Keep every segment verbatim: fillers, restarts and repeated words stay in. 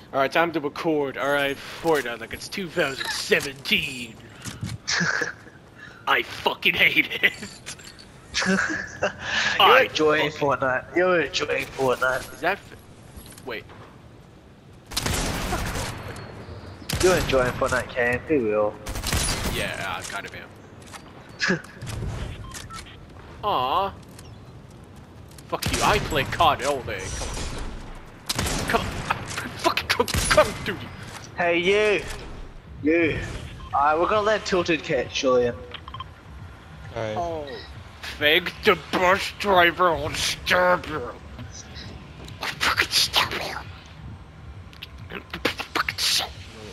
Alright, time to record. Alright, Fortnite like it's two thousand seventeen. I fucking hate it. You're I enjoying fucking... Fortnite. You're enjoying Fortnite. Is that... F Wait. You're enjoying Fortnite, Kane. Be real. Yeah, I kind of am. Aww. Fuck you, I play C O D all day. Come on. Come on. Fucking come, come, dude. Hey, you. You. Alright, we're gonna let Tilted catch Julian. Alright. Oh. Fake the bus driver will stab you. I'll fucking stab you. Fucking shit.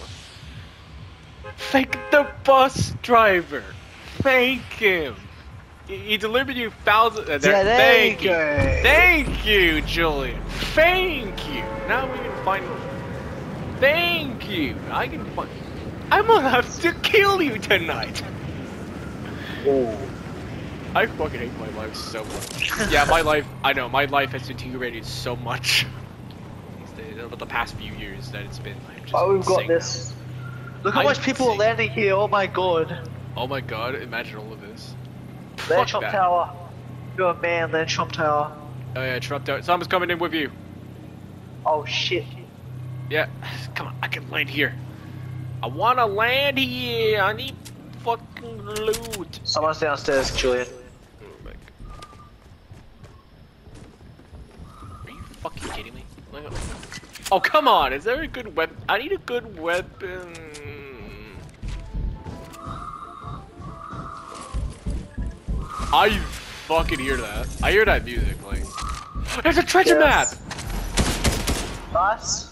Fake the bus driver. Thank him. He, he delivered you thousands. Uh, Yeah, there thank you you. go. Thank you, Julian. Thank you. Now we can find. Thank you. I can find. I'm gonna have to kill you tonight. Oh. I fucking hate my life so much. Yeah, my life. I know my life has deteriorated so much. Over the past few years that it's been like just Oh, we've got insane. this. Look how I'm much people are insane. landing here. Oh my god. Oh my god! Imagine all of this. Land Fuck Trump that. Tower. You're a man, Land Trump Tower. Oh yeah, Trump Tower. Someone's coming in with you. Oh shit. Yeah, come on, I can land here. I wanna land here. I need fucking loot. Someone's downstairs, Julian. Oh my god. Are you fucking kidding me? Look at- Oh come on! Is there a good weapon? I need a good weapon. I fucking hear that. I hear that music playing. There's a treasure Yes. map. Nice.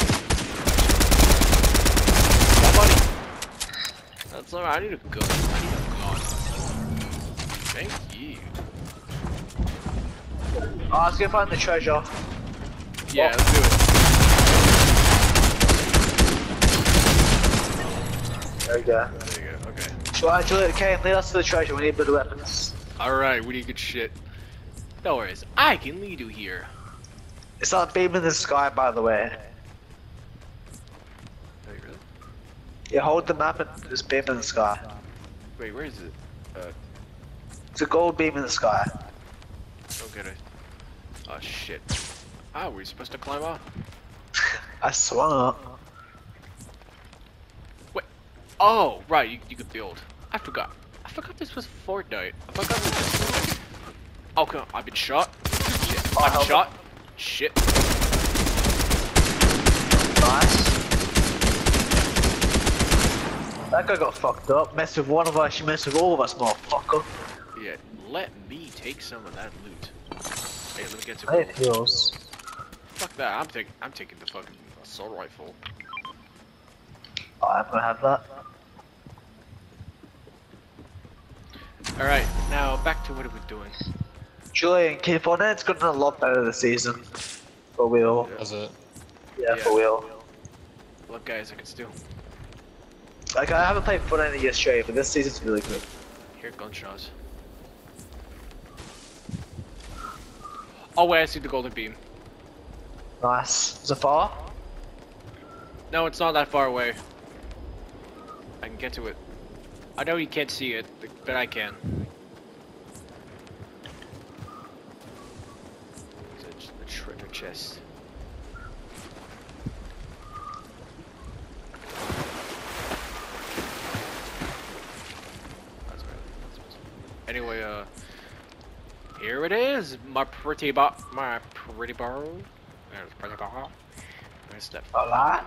Somebody. That's alright. I need a gun. I need a gun. Thank you. Oh, let's go find the treasure. Yeah, Oh. let's do it. There we go. There you go. Okay. Alright, Julian, Kane, lead us to the treasure. We need better weapons. Alright, we need good shit. No worries. I can lead you here. It's not beam in the sky, by the way. Wait, really? Yeah, hold the map and just beam in the sky. Wait, where is it? Uh, It's a gold beam in the sky. don't get it. Oh shit. Ah, were we supposed to climb up? I swung up. Wait. Oh, right, you, you could build. I forgot. I forgot this was Fortnite. I forgot this was... Oh, come on. I've been shot. Shit. Oh, I've been help. shot. Shit. Nice. That guy got fucked up. Messed with one of us, you messed with all of us, motherfucker. Yeah, let me take some of that loot. Hey, let me get to I hate heals. Fuck that. I'm taking. I'm taking the fucking assault rifle. Oh, I'm gonna have that. All right, now back to what are we doing? Julian, K Fortnite's gotten a lot better this season. For real. Does it? Yeah, Yeah. for real. Look, guys, I can still Like, I haven't played Fortnite in a year straight, but this season's really good. hear gunshots. Oh wait, I see the golden beam. Nice. Is it far? No, it's not that far away. I can get to it. I know you can't see it, but I can. It's a, a treasure chest. That's right. That's right. Anyway, uh, here it is, my pretty bo- my pretty bar. There's pretty bar. Where's that? Alright.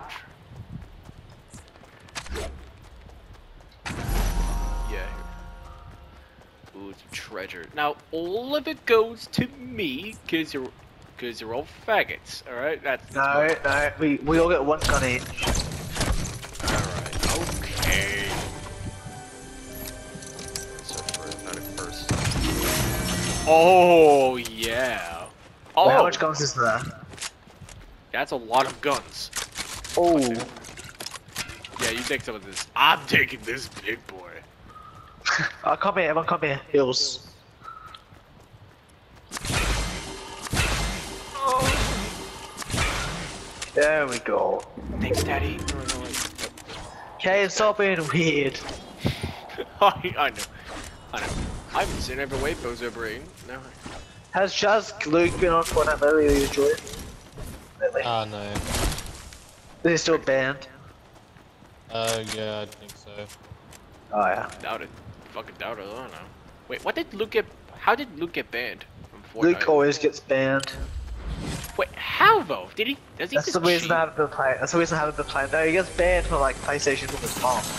Yeah. Ooh, it's treasure. Now all of it goes to me, cause you're, cause you're all faggots. All right, that's, that's No, no, we, we all get one gun each. All right. Okay. So first, not at first. Oh yeah. Oh, Wait, how much guns is there? that's a lot of guns. Oh. Yeah, you take some of this. I'm taking this big boy. Uh, come here, everyone come here. Heals. There we go. Thanks, Daddy. No, no, wait. Okay, stop being weird. I, I know. I know. I haven't seen every way Bozo Brain. No. Has just Luke been on Fortnite lately? You enjoy it? Lately. Ah, no. Is he still banned? Uh, yeah, I think so. Oh yeah. Doubt it. Fucking doubt it. I don't know. Wait, what did Luke get? How did Luke get banned from Fortnite? Luke always gets banned. Wait, how though? Did he? Does he That's just the reason cheat? I haven't been playing. That's the reason I haven't been playing. No, he gets banned from like PlayStation from his mom.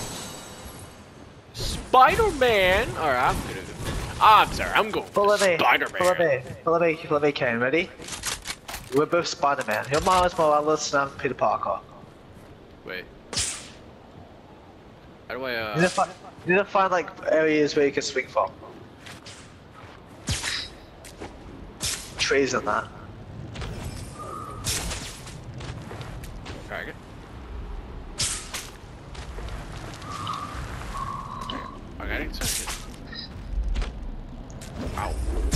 Spider-Man. All right, I'm gonna. I'm sorry. I'm going Follow for me. Spider-Man. Follow me. Follow me. Follow me, Kane. Ready? We're both Spider-Man. You're Miles Morales and I'm Peter Parker. Wait. How do I? Uh... You need to find, you need to find like areas where you can swing from. Trees and that. Target. I got it. So ow.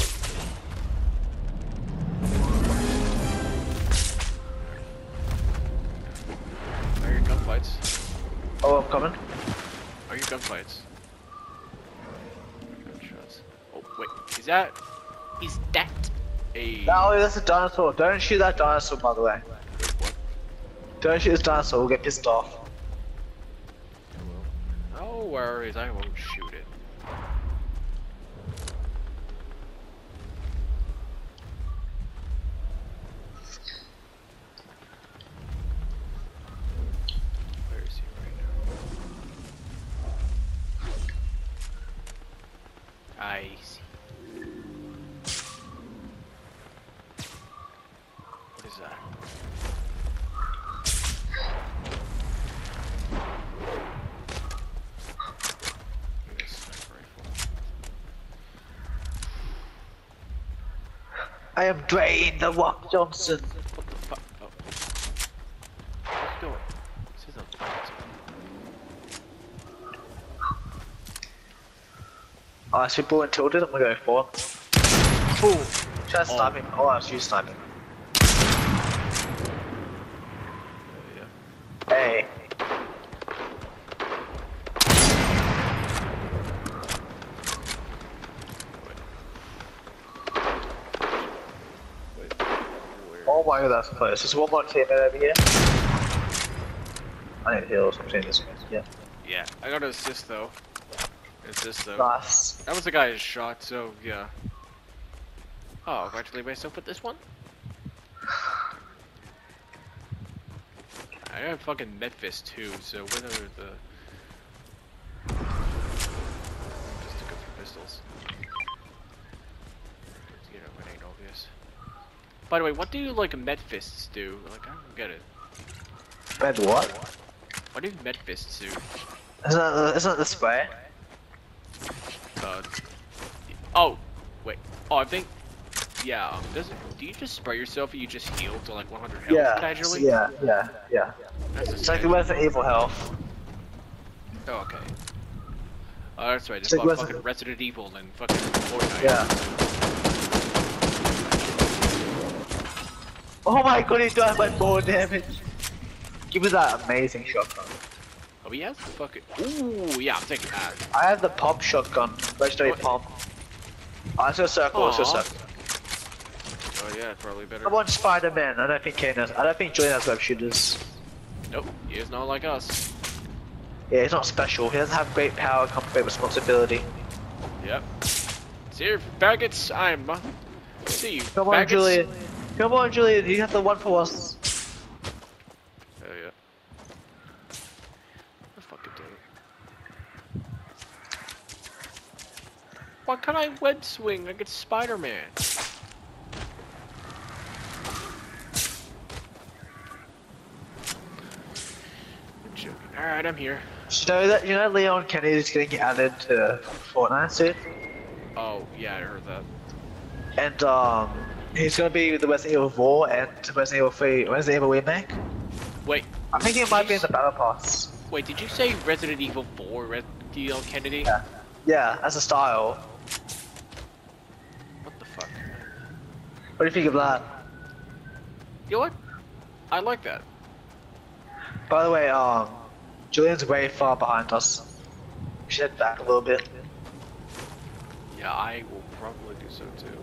Are your gunfights? Oh, I'm coming. Are your gunfights? Gunshots. Oh wait, is that? Is that a? No, that's a dinosaur. Don't shoot that dinosaur, by the way. Wait, what? Don't shoot this dinosaur. We'll get pissed off. No worries, I won't shoot it. Where is he right now? I see. What is that? Give me a sniper rifle. I am Dwayne the Rock Johnson. What the fuck? Oh. What's going? This is a fight. Oh, I see ball and tilted. I'm gonna go for him. Fool. Try Oh. sniping. Oh, I was you sniping. Yeah. Hey. Wait. Where? Oh my god, that's close. There's one more teammate over here. I need heals. I'm saying this. Yeah. Yeah, I got an assist though. Assist though. Nice. That was the guy who shot, so yeah. Oh, congratulate myself with this one. I have fucking Medfist too, so whether the just to go for pistols. You know, it ain't obvious. By the way, what do like Medfists do? Like, I don't get it. Red what? What do Medfists do? Isn't that, isn't that the spray? Uh, oh, wait. Oh, I think. Yeah. Um, does it? Do you just spray yourself and you just heal to like one hundred health Yeah. casually? Yeah. Yeah. Yeah. That's It's like the Resident Evil health. Oh, okay. Oh, that's right. It's It's like about Resident- fucking Resident Evil and fucking Fortnite. Yeah. Oh my god, he's doing like more damage. Give me that amazing shotgun. Oh, he has fucking. Ooh, yeah, I'm taking that. I have the pump shotgun. Legendary What? pump. Oh, it's a circle. It's a Aw. circle. Oh yeah, probably better. Come on, Spider-Man. I don't think Kane has. I don't think Johnny has web shooters. Nope, he is not like us. Yeah, he's not special. He doesn't have great power, come with great responsibility. Yep. See you, faggots. I'm. Uh, see you, Come on, faggots. Julian. Come on, Julian. You have the one for us. Oh yeah. I fucking did it. Why can't I web swing like it's Spider-Man? I'm joking. Alright, I'm here. You know that you know Leon Kennedy is getting added to Fortnite soon, Oh, yeah, I heard that. and um, he's gonna be the Resident Evil four and Resident Evil three, Resident Evil remake. Wait, I think it might be in the battle pass. wait, did you say Resident Evil four, Red D L Kennedy? Yeah, yeah, as a style. What the fuck? What do you think of that? You know what? I like that. By the way, um, Julian's way far behind us. We should head back a little bit. Yeah, I will probably do so too.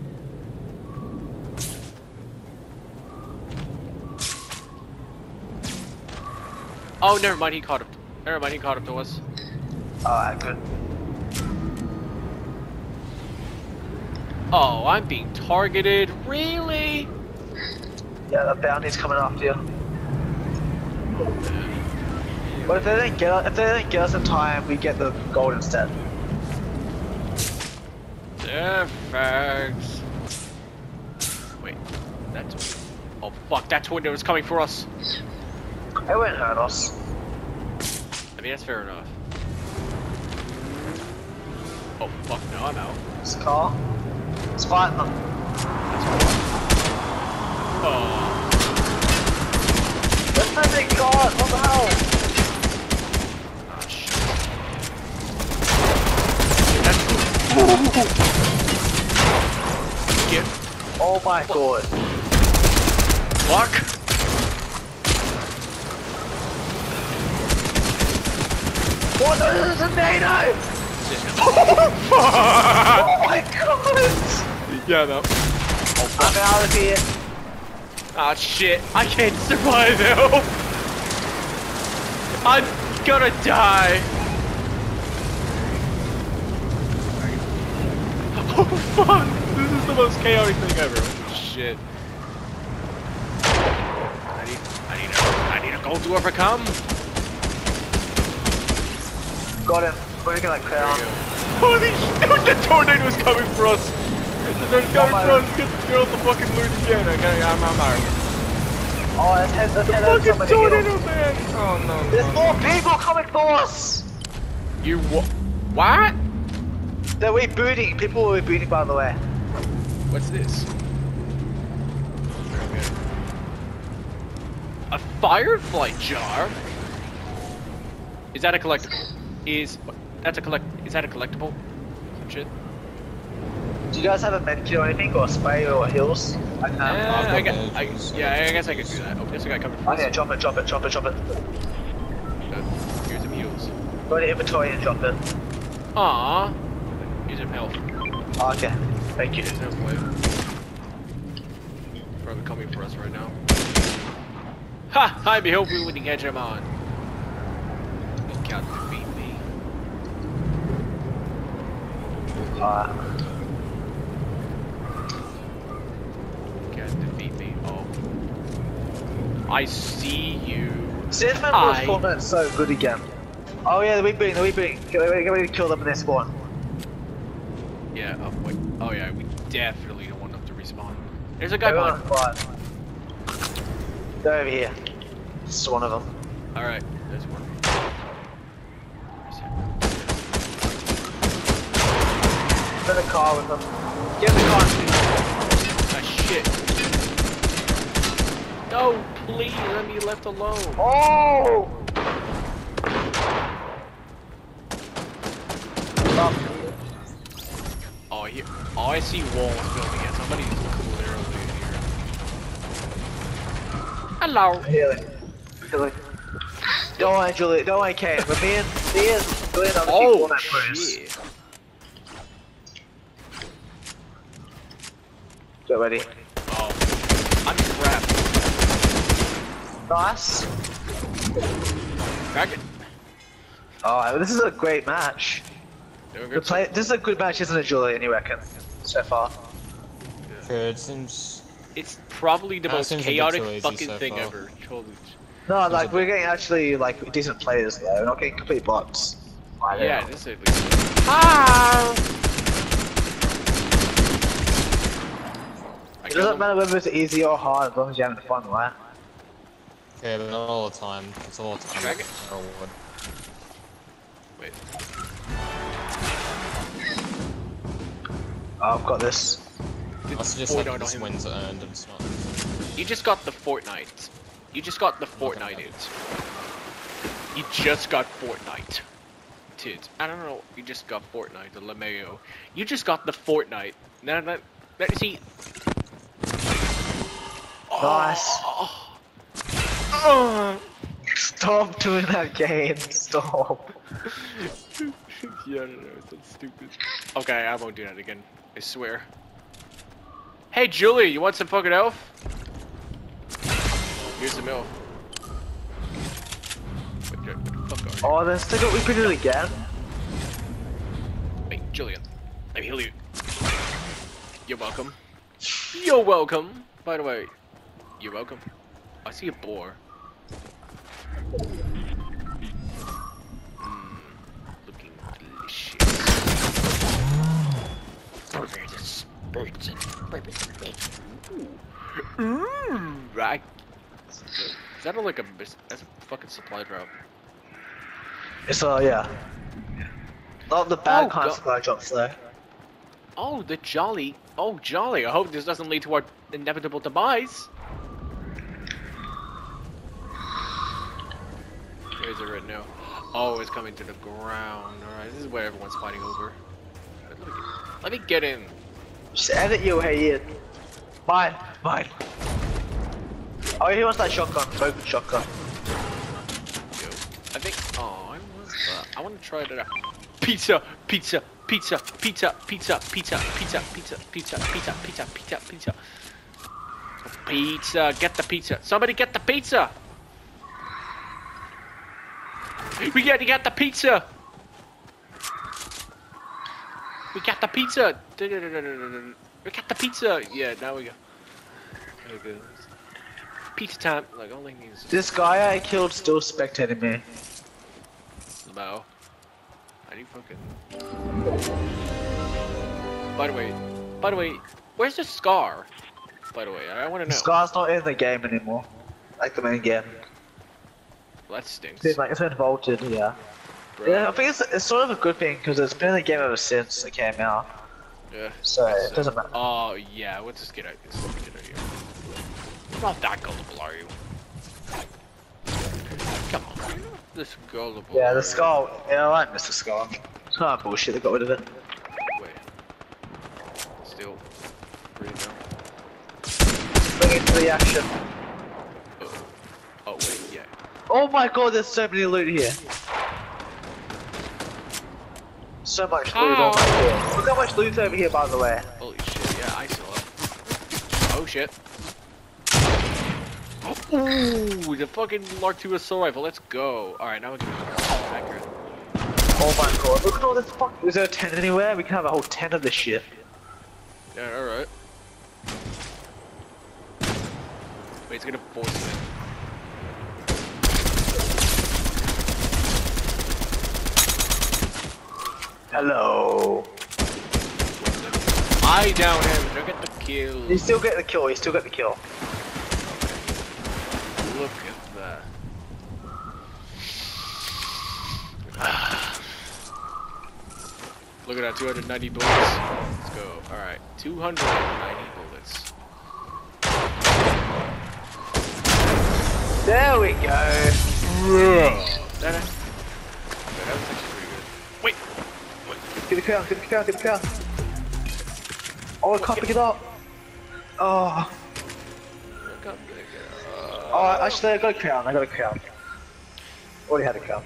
Oh, never mind. He caught up. Never mind. He caught up to us. Alright, good. Oh, I'm being targeted. Really? Yeah, the bounty's coming after you. But if they didn't get us, if they didn't get us in time, we get the gold instead. Yeah, facts. Wait, that's. Oh fuck! That tornado is coming for us. It won't hurt us. I mean, that's fair enough. Oh fuck! No, I'm out. This car. It's fighting them. Oh. That's my big car. What the hell? Oh shit. That's. Get. Oh my god. Fuck. What the tornado? Oh my god! Yeah, no. Oh, I'm out of here. Ah, shit. I can't survive now. I'm gonna die. Oh, fuck. This is the most chaotic thing ever. Holy shit. I need, I need a, I need a gold to overcome. Got him. We're gonna clear on. Holy shit, the tornado's coming for us! The tornado's coming for us! Get, get off the fucking loot again! I gotta, I'm, I'm out. Oh, let's head, let's The head over fucking somebody tornado, else. man! Oh no, There's no, more no. people coming for us! You wha- What? They're rebooting. People are rebooting, by the way. What's this? A firefly jar? Is that a collectible? Is that's a collect? Is that a collectible? Some shit. Do you guys have a medkit or anything, or spray or heals? I can have. Uh, got I, guess, meds, I, so- yeah, I guess I could do that. Oh, there's a guy coming for Oh us. yeah, drop it, drop it, drop it, drop it. Uh, here's some heals. Go to inventory and drop it. Aww. Here's some health. Oh, okay, thank you. There's no way. Probably coming for us right now. Ha! I behold you with the Hegemon. You can't defeat me. Alright. You can't defeat me. Oh. I see you. Since when I- was Fortnite so good again? Oh yeah, they're rebooting, they're rebooting. Get ready, get ready to kill them in their spawn. Yeah, oh wait. Oh yeah, we definitely don't want them to respawn. There's a guy Everyone behind. quiet. They're over here. This is one of them. Alright, there's one. Get in the car with them. Get in the car. Ah shit. No, please let me left alone. Oh! Stop. Oh, here. Oh, I see walls building it. Somebody's clearly here. Hello. Healing. Healing. Don't worry, Julie. Don't worry, Kate. But me and me and Julie and other people Oh, on that cruise. shit. Get ready. Oh, I'm trapped. Nice. Crack it. Oh, this is a great match. Doing The good. play, this is a good match, isn't it, Julie? You reckon? So far. Sure, it seems. It's probably the That most seems a bit chaotic too easy fucking so thing far. ever. Holy sh- No, like a we're getting actually like decent players though. We're not getting complete bots. I Yeah, know. this is at least. Ah! I It killed doesn't him. matter whether it's easy or hard as long as you're having fun, right? Okay, but not all the time. It's all the time. Drag it. a reward. Wait. Oh, I've got this. Did That's just oh, like no, no, this him. wins earned and it's not. You just got the Fortnite. You just got the Fortnite it. You just got Fortnite. Tit. I don't know. You just got Fortnite, the LeMayo. You just got the Fortnite. Now that, that see. Nice. Oh. Oh. Stop doing that game. Stop. Yeah, no, no, that's stupid. Okay, I won't do that again. I swear. Hey, Julie, you want some fucking elf? Here's some elf. What the, what the fuck are you? Oh, then still got repeated it again. Hey, Julian, let me heal you. You're welcome. You're welcome. By the way, you're welcome. I see a boar. Mm, looking delicious. Mmm, right. Is that a, like a that's a fucking supply drop? It's uh yeah. Not the bad Oh, kind of God. supply drops though. Oh, the jolly. Oh, jolly. I hope this doesn't lead to our inevitable demise. Where is it right now? Oh, it's coming to the ground. Alright, this is where everyone's fighting over. Let me get, let me get in. Just edit your head. Mine, mine. Oh, he wants that shotgun, broken shotgun. Yo, I think. Oh, I want that. I want to try that out. Pizza, pizza, pizza, pizza, pizza, pizza, pizza, pizza, pizza, pizza, pizza, pizza, pizza. Pizza, get the pizza. Somebody get the pizza. We got to get the pizza. We got the pizza. We got the pizza. Yeah, now we go. There we go. Pizza time. Like all I need is This guy I killed still spectating me. Lamau. I need fucking. By the way, by the way, where's the scar? By the way, I want to know. Scar's not in the game anymore. Like the main game. Well, that stinks. It's like it's been vaulted, yeah. Bro. Yeah, I think it's, it's sort of a good thing because it's been in the game ever since it came out. Yeah. So that's it doesn't matter. Oh yeah, let's just get out. Let's just get out of here. You're not that gullible, are you? Come on, you're not this gullible. Yeah, are the you? skull. Yeah, I like Mister Skull. It's not bullshit. They got rid of it. Wait. Still. Free now. Bring it to the action. Oh. Oh wait, yeah. Oh my god, there's so many loot here. So much loot How? over here. Look how much loot's over here, by the way. Holy shit, yeah, I saw it. Oh shit. Ooh, the fucking Mark two assault rifle, let's go. Alright, now we can accurate. Oh my god, look at all this fuck. Is there a tent anywhere? We can have a whole tent of this shit. Yeah, alright. Wait, it's gonna force it. Hello. I down him, look at the kill. You still get the kill, you still get the kill. Look at that. Look at that, two hundred ninety bullets. Let's go. Alright, two hundred ninety bullets. There we go. That, that was actually pretty good. Wait! Get the crown, get the crown, get the crown. Oh, I can't pick it up. Oh. Look up there. Oh, actually, I got a crown, I got a crown. Already had a crown.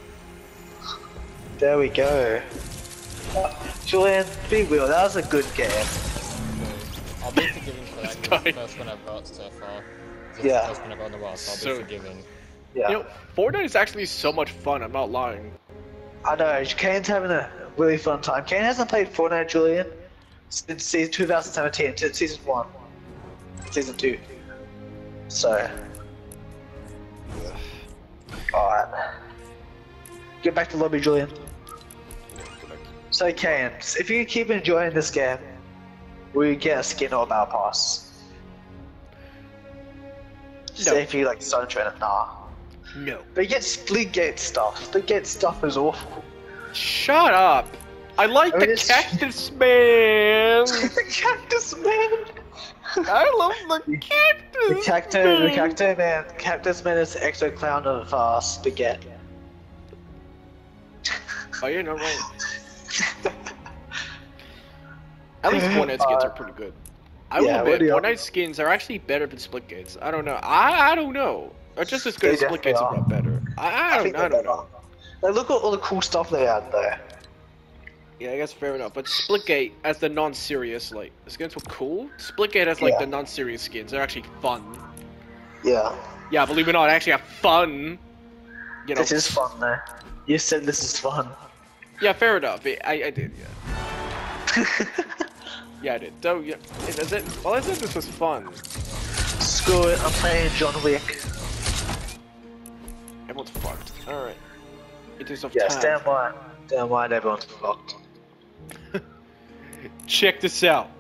There we go. Uh, Julian, be real, that was a good game. I'll be forgiven for that, because it's the first one I've got so far. It's Yeah. the first one I've got in a while, so I'll So- be forgiven. Yeah. You know, Fortnite is actually so much fun, I'm not lying. I know, Kane's having a really fun time. Kane hasn't played Fortnite, Julian, since season two thousand seventeen, since season one. Season two. So. Alright. Get back to lobby, Julian. So, Kane, if you keep enjoying this game, will you get a skin or a battle pass? No. Say if you like Sunshine, nah. No. But you get Splitgate stuff. Splitgate stuff is awful. Shut up! I like I mean, the it's- cactus man! The cactus man! I love the cactus The cactus, the cactus man, cactus man is the extra clown of uh, spaghetti. Oh, you're not wrong. At least Fortnite skins are pretty good. I will Yeah, what admit, do you- Fortnite skins are actually better than Splitgates. I don't know. I I don't know. They're just as good They as definitely Splitgates, are. if not better. I, I, I don't, think I they're don't better. know. Like, look at all the cool stuff they had there. Yeah, I guess fair enough. But Splitgate, as the non-serious, like, the skins were cool. Splitgate as, like, Yeah. the non-serious skins. They're actually fun. Yeah. Yeah, believe it or not, I actually have fun. You know. This is fun, though. You said this is fun. Yeah, fair enough. I, I did, yeah. Yeah, I did. So, yeah. Is it? Well, I said this was fun. Screw it, I'm playing John Wick. Everyone's fucked. Alright. It is of Yes, time. damn right. Damn right, everyone's fucked. Check this out.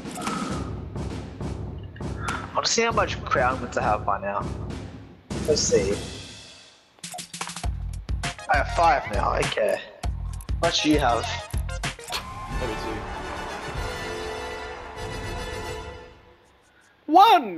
I want to see how much crown wins I have by now. Let's see. I have five now, okay. How much do you have? Let me see. One!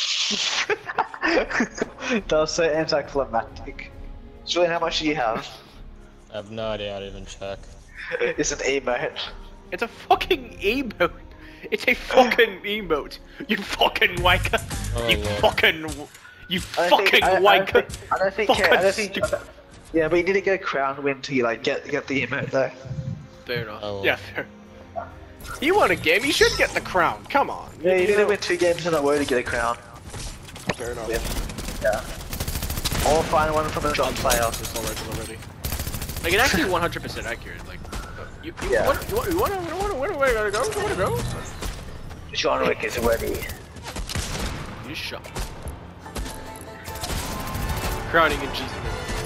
That was so anticlimactic. Julian, how much do you have? I have no idea how to even check. It's an emote. It's a fucking emote. It's a fucking emote. You fucking wanker. Oh, you Lord. fucking. You I don't fucking think- I- I don't wanker. think- I don't think. Fucking I don't think. stupid. Yeah, but you didn't get a crown win till you like get get the emote though. Fair enough. Oh. Yeah, fair. You won a game. You should get the crown. Come on. Yeah, you know- didn't win two games in a row to get a crown. Fair enough. Yeah. Or find one from a drop player. It's all right already. Like it's actually one hundred percent accurate. Like, you, you, Yeah. want, you want, you want, you want, you want, where gotta go? You wanna go? John Wick is ready. You shot. Crowning in Jesus.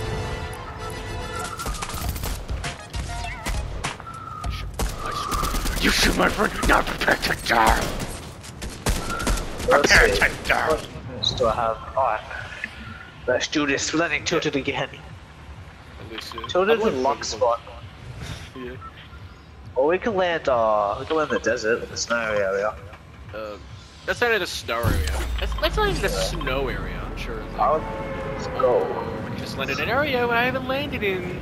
You shoot my friend, not prepare to die. Let's Prepare see. to die. What moves do I have? Alright. Let's do this. We're landing tilted again. Tilted in lock spot. Yeah. Or we can land, uh, we can land in the desert, in the snow area. Uh, that's not in the snow area. That's, that's not in the snow area, I'm sure. Like, I'll, let's go. I just landed in an area I haven't landed in.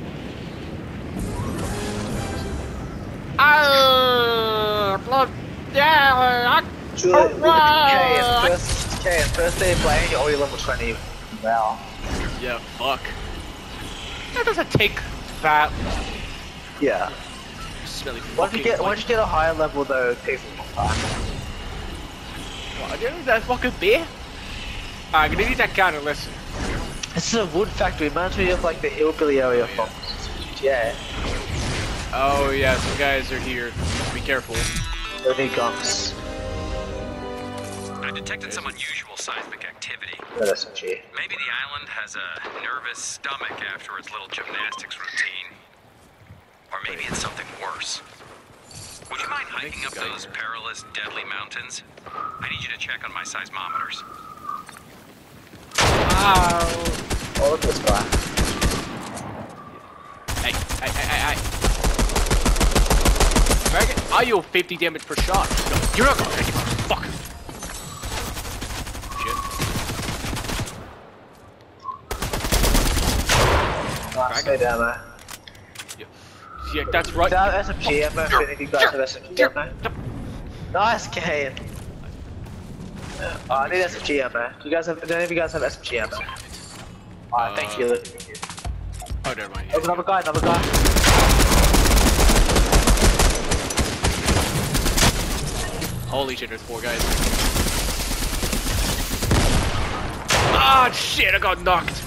Ah, blood. Yeah, Julian, Hurrah! K, first, K, first day of playing, you're already level twenty. Wow. yeah, fuck. That doesn't take that. Yeah. Smelly Once you fucking. get, once you get a higher level though, it takes a long time. What, I that fucking beer? I'm gonna need that kind of lesson. This is a wood factory, reminds me of like the hillbilly area from G T A. Oh yeah, some guys are here. Be careful. No need guns. I detected some unusual seismic activity. Got S M G. Maybe the island has a nervous stomach after its little gymnastics routine. Or maybe it's something worse. Would you mind hiking up those perilous, deadly mountains? I need you to check on my seismometers. Ow. Oh, look at this guy. Hey, hey, hey, hey, hey. Dragon, I deal fifty damage per shot. No, you're not gonna take it. Fuck. Shit. Nice, stay down there. Yeah, yeah that's right. Do I have S M G ammo? If any of you guys have S M G ammo? Nice, Kane. Oh, I need S M G ammo. Do you guys have? Do any of you guys have S M G ammo? Alright, thank you. Oh, never mind. Oh, another guy, another guy. Holy shit, there's four guys. Ah, shit, I got knocked.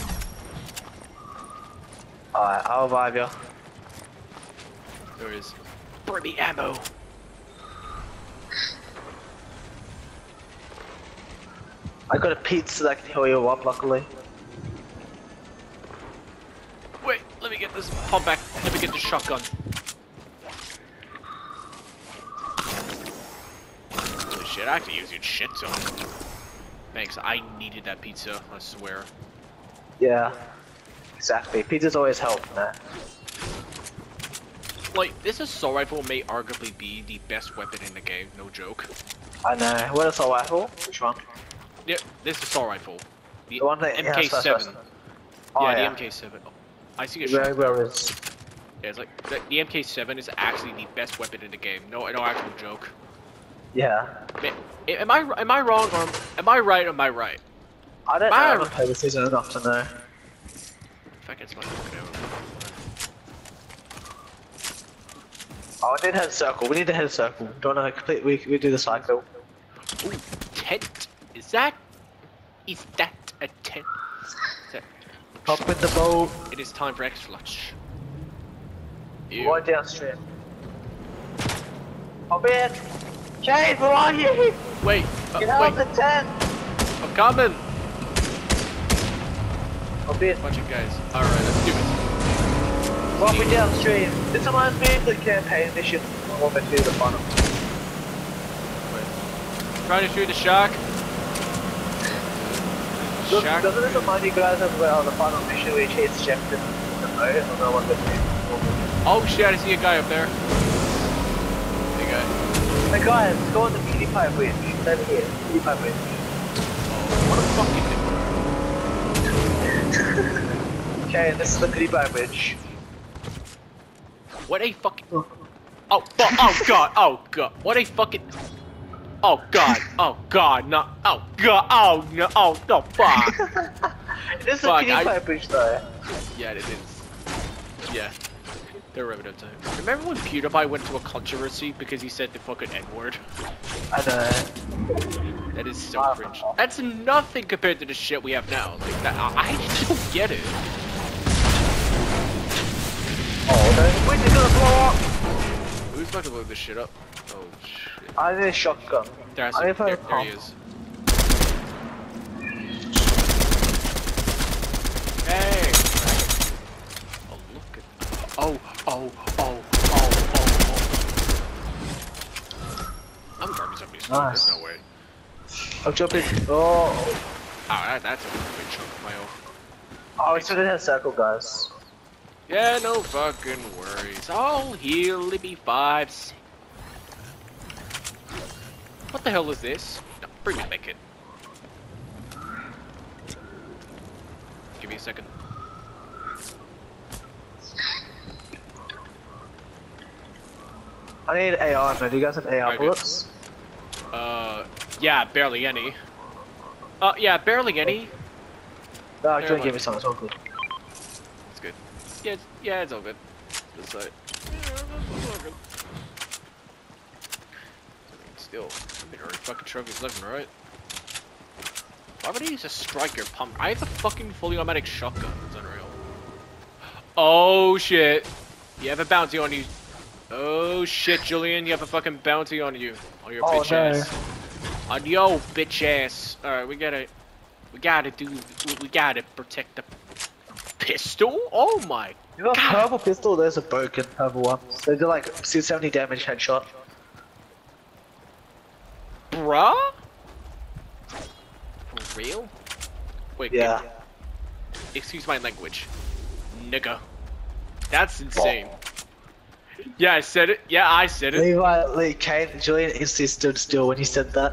Alright, I'll revive you. There is. Bring me ammo. I got a pizza that can heal you up, luckily. Wait, let me get this pump back. Let me get the shotgun. Holy shit, I actually use your shit zone. Thanks, I needed that pizza, I swear. Yeah. Exactly. Pizzas always help, man. Like, this assault rifle may arguably be the best weapon in the game, no joke. I know. What assault rifle? Which one? Yeah, this assault rifle. The, The one that M yeah, K that's- seven. that's- Oh, yeah, yeah. the M K seven. Oh, I see a Where, shot. where is? Yeah, it's like the, the M K seven is actually the best weapon in the game. No, no actual joke. Yeah. Am I am I wrong or am I right or am I right? I don't Am know. I I haven't played the season enough to know. If I get my fucking arrow. Oh, I did head circle. We need to head circle. Don't know. Complete. We we do the cycle. Ooh, tent. Is that? Is that a tent? Is that... Hop in the boat. It is time for extra lunch. Ew. Right downstream. Hop in. Kane, where are you? Wait. Uh, Get out wait. of the tent. I'm coming. Hop in. Bunch of guys. All right, let's do it. Drop me downstream. This reminds me of the campaign mission. I want to do the bottom. Trying to shoot the shark. Look, Shark. doesn't it remind you guys of uh, the final mission where you chase Jeff in the boat? I don't know what the name. Oh shit! I see a guy up there. Hey guy. Hey guys, go on the PewDiePie bridge. It's over here. PewDiePie bridge. What a fucking. Okay, this is the PewDiePie bridge. What a fucking. Oh, fu oh god, oh god, what a fucking. Oh god, oh god, no, oh god, oh no, oh no, fuck. This is the Fuck, PewDiePie I- bridge though. Yeah, it is. Yeah. They're revenue time. Remember when PewDiePie went into a controversy because he said the fucking N-word? I know. That is so cringe. That's nothing compared to the shit we have now. Like that, I, I just don't get it. Oh, no. Wait, they're gonna blow up! Who's about to blow this shit up? Oh shit. I need a shotgun. There's I a, need to there, find a there he pump. is. Hey! Oh, look at. Oh, oh, oh, oh, oh, oh. I'm garbage up these. Nice. There's no way. I'm jumping. Oh. Oh, that, that's a big chunk of my own. Oh, it's in a circle, guys. Yeah, no fucking worries. I'll heal be five. What the hell is this? No, bring me back in. Give me a second. I need A R, man. Do you guys have A R Very good. bullets? Uh, yeah, barely any. Uh, yeah, barely any. No, Never don't mind. give me some. It's all good. It's good. Yeah, it's, yeah, it's all good. It's like, yeah, it's all good. Still, there are fucking trophies left and right. Why would I use a striker pump? I have a fucking fully automatic shotgun. It's unreal. Oh shit! You have a bounty on you. Oh shit, Julian! You have a fucking bounty on you. On your Oh, bitch no. ass. On yo bitch ass. All right, we gotta, we gotta do, we, we gotta protect the pistol. Oh my. You got a God. purple pistol, there's a broken purple one. They do like seventy damage headshot. Bruh? For real? Wait, Yeah. wait, excuse my language. Nigga. That's insane. Yeah, I said it. Yeah, I said it. Levi, Lee, Kane, Julian instantly stood still when you said that.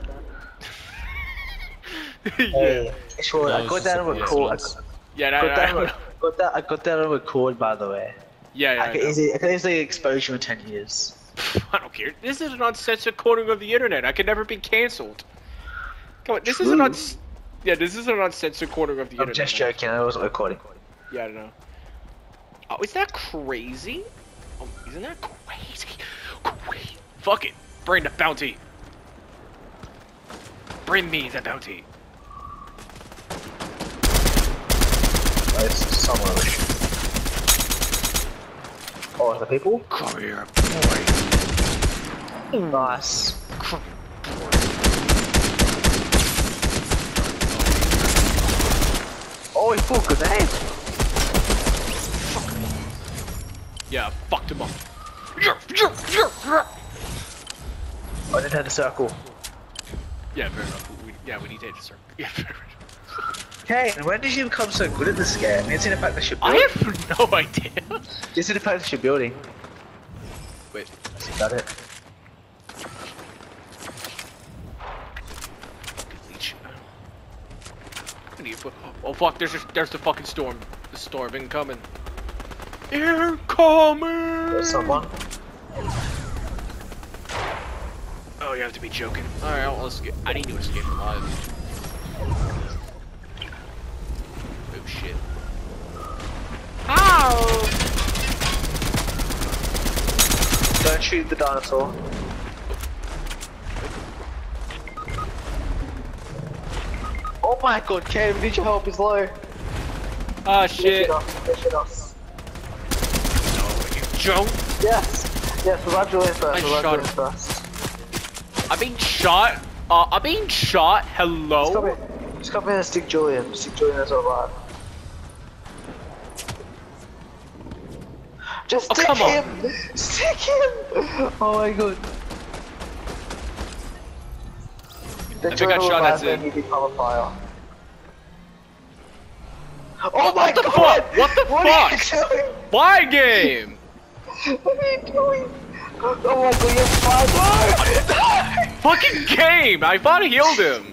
yeah. Hey, sure, Yeah, I it's got just that a on record. I coincidence. Yeah, no, got, no, that no, on, no. got that, I got that on record, by the way. Yeah, yeah, I I can know. easily, I can easily expose you in ten years. I don't care. This is an uncensored corner of the internet. I can never be cancelled. Come on, this is True. an uns- Yeah, this is an uncensored corner of the I'm internet. just joking, I wasn't recording. Yeah, I don't know. Oh, is that crazy? Oh, isn't that crazy? Crazy. Fuck it. Bring the bounty. Bring me the bounty. There's somewhere we should. Oh, are the people? Come here, boy. Nice. Come here, boy. Oh, he pulled a grenade! Yeah, fucked him up. Yeah, yeah, yeah, yeah. I didn't have a circle. Yeah, fair enough. We, yeah, we need to start. Yeah, fair enough. Okay, and when did you become so good at this game? You see the fact that you're I building. have no idea. You see the fact that you're building. Wait. Is that it? Fucking leech. I need to put- Oh fuck! There's just, there's the fucking storm. The storm incoming. Incoming. There's someone. Oh you have to be joking. Alright, well, let's get. I need to escape alive. Oh shit. Ow! Don't shoot the dinosaur. Oh my god, Cam, need your help, he's low. Ah shit. No, you don't. Yes! Yes, revive Julian first, I revive shot Julian him. first. I'm being shot. Uh, I'm being shot. Just come Hello? in, just come in and stick Julian. Stick Julian as alive. Just Oh, stick come on. him! Stick him! Oh my god. The I think I shot at him. it. Fire. Oh What my the god! fuck? What the What fuck? are you doing? Why game? What are you doing? Oh my god, you're fine! No! Fucking game! I thought I healed him.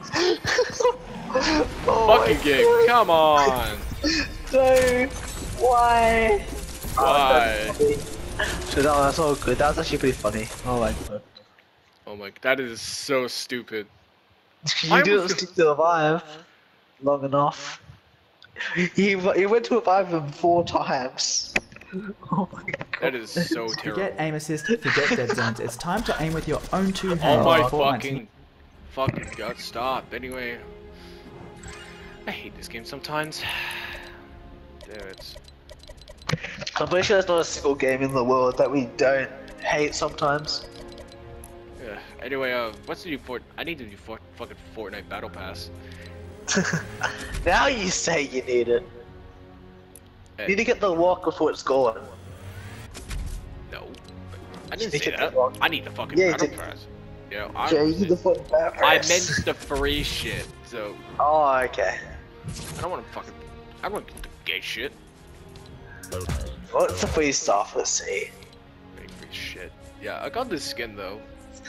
Oh Fucking my game. God. Come on. No! Why? Why? So that was all good. That was actually pretty funny. Oh my god. Oh my. That is so stupid. You I didn't was- stick to revive long enough. He he went to revive him four times. Oh my god. That is so terrible. Forget aim assist, forget dead zones. It's time to aim with your own two Oh hands. my Fortnite's fucking. Fucking god, stop. Anyway. I hate this game sometimes. Damn it. I'm pretty sure there's not a single game in the world that we don't hate sometimes. Yeah. Anyway, uh, what's the new Fort? I need the new for fucking Fortnite Battle Pass. Now you say you need it. Hey, You need to get the walk before it's gone. no. I didn't You say get that. the walk. I need the fucking Yeah, you Battle did. Pass. Yeah, I, Yeah, you need the fucking battle I pass. meant the free shit. So Oh, okay. I don't want to fucking. I don't want to get the gay shit. What's the free stuff? Let's see. Free free shit. Yeah, I got this skin though.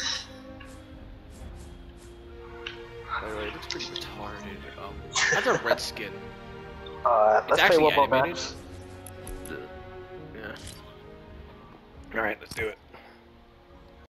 By the way, it looks pretty retarded. Um, that's a red skin. Alright, It's let's play actually one more animated. match. Yeah. Alright, let's do it.